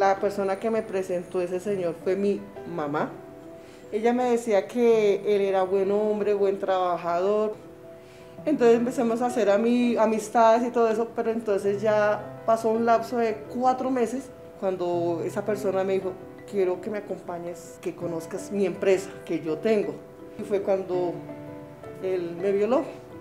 La persona que me presentó ese señor fue mi mamá. Ella me decía que él era buen hombre, buen trabajador. Entonces empezamos a hacer amistades y todo eso, pero entonces ya pasó un lapso de 4 meses cuando esa persona me dijo, quiero que me acompañes, que conozcas mi empresa que yo tengo. Y fue cuando él me violó.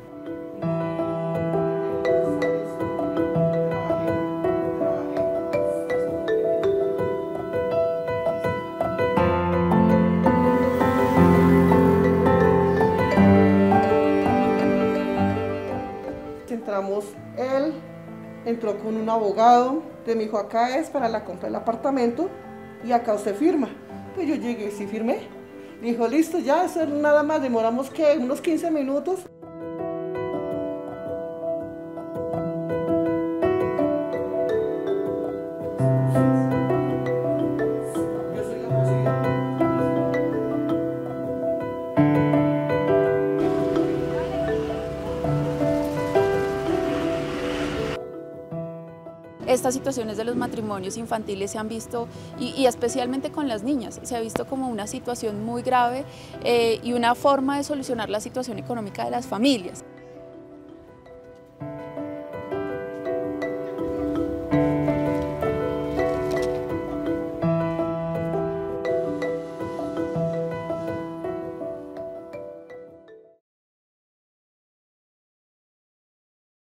Entramos, él entró con un abogado, me dijo, acá es para la compra del apartamento y acá usted firma. Pues yo llegué y sí firmé. Dijo, listo, ya, eso es nada más, demoramos que unos 15 minutos. Estas situaciones de los matrimonios infantiles se han visto, y especialmente con las niñas, se ha visto como una situación muy grave y una forma de solucionar la situación económica de las familias.